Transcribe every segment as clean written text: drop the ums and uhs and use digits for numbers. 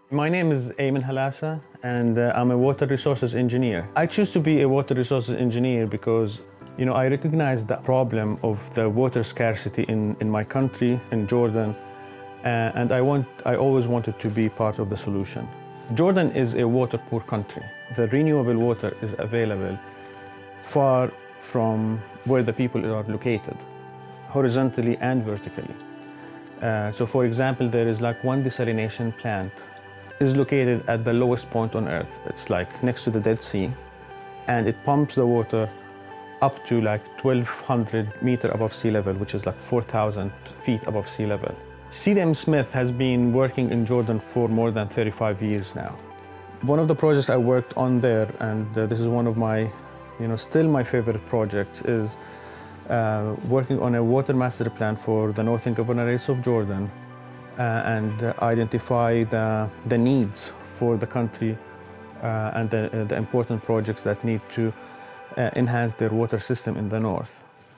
My name is Ayman Halaseh, and I'm a water resources engineer. I choose to be a water resources engineer because, I recognize the problem of the water scarcity in my country, in Jordan, and I always wanted to be part of the solution. Jordan is a water-poor country. The renewable water is available far from where the people are located, horizontally and vertically. So for example, there is like one desalination plant is located at the lowest point on earth. It's like next to the Dead Sea, and it pumps the water up to like 1,200 meters above sea level, which is like 4,000 feet above sea level. CDM Smith has been working in Jordan for more than 35 years now. One of the projects I worked on there, and this is one of my, still my favorite projects, is working on a water master plan for the northern governorates of Jordan and identify the needs for the country and the important projects that need to enhance their water system in the north.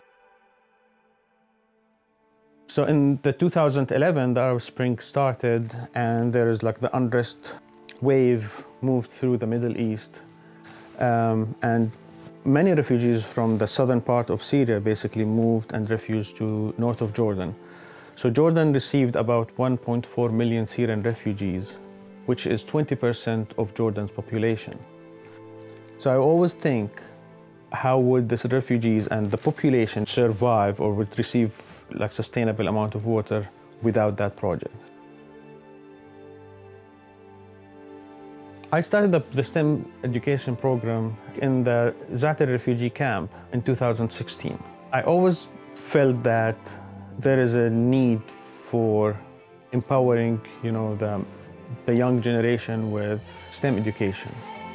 So in the 2011, the Arab Spring started, and there is like the unrest wave moved through the Middle East, and many refugees from the southern part of Syria basically moved and refuged to north of Jordan. So Jordan received about 1.4 million Syrian refugees, which is 20% of Jordan's population. So I always think, how would these refugees and the population survive or would receive like sustainable amount of water without that project? I started the STEM education program in the Zaatari refugee camp in 2016. I always felt that there is a need for empowering, the young generation with STEM education.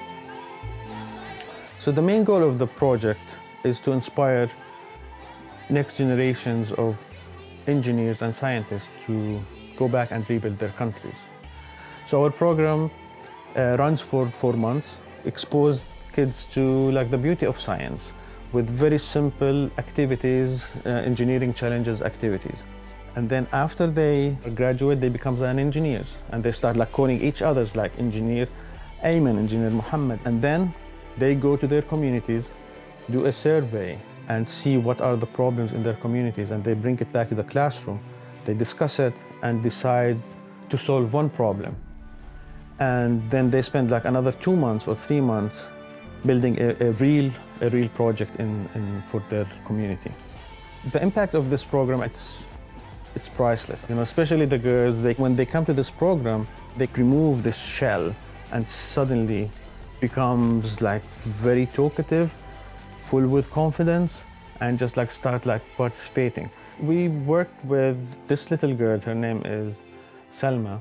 So the main goal of the project is to inspire next generations of engineers and scientists to go back and rebuild their countries. So our program runs for 4 months, expose kids to like the beauty of science with very simple activities, engineering challenges activities. And then after they graduate, they become engineers, and they start like calling each other's like Engineer Ayman, Engineer Muhammad. And then they go to their communities, do a survey, and see what are the problems in their communities, and they bring it back to the classroom. They discuss it and decide to solve one problem. And then they spend like another 2 months or 3 months building a real project for their community. The impact of this program, it's priceless. Especially the girls, when they come to this program, they remove this shell and suddenly becomes like very talkative, full with confidence, and just like start like participating. We worked with this little girl, her name is Salma,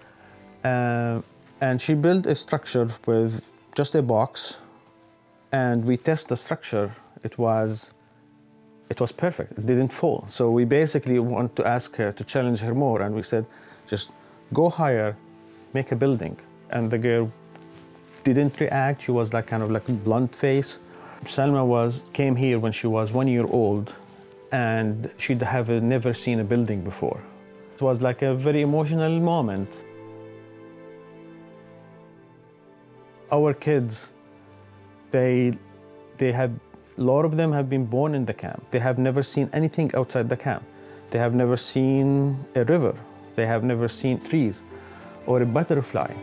and she built a structure with just a box, and we test the structure. It was perfect, it didn't fall. So we basically want to ask her to challenge her more, and we said, just go higher, make a building. And the girl didn't react, she was like kind of like a blunt face. Salma came here when she was 1 year old, and she'd have never seen a building before. It was like a very emotional moment. Our kids, a lot of them have been born in the camp. They have never seen anything outside the camp. They have never seen a river. They have never seen trees or a butterfly.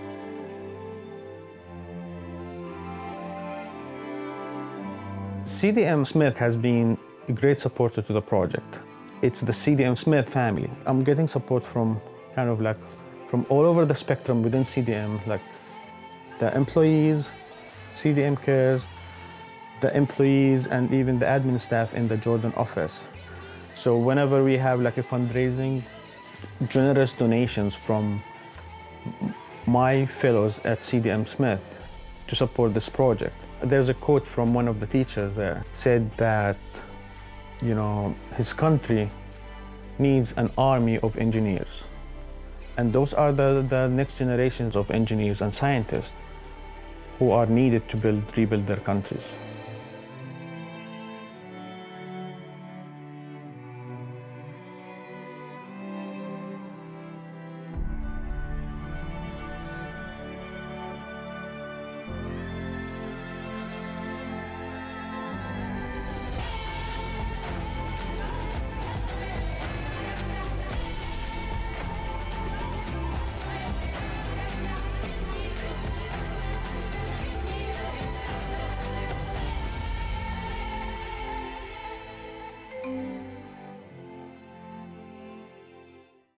CDM Smith has been a great supporter to the project. It's the CDM Smith family. I'm getting support from from all over the spectrum within CDM, like the employees, CDM Cares, the employees, and even the admin staff in the Jordan office. So whenever we have like a fundraising, generous donations from my fellows at CDM Smith to support this project. There's a quote from one of the teachers there, said that, his country needs an army of engineers. And those are the next generations of engineers and scientists who are needed to rebuild their countries.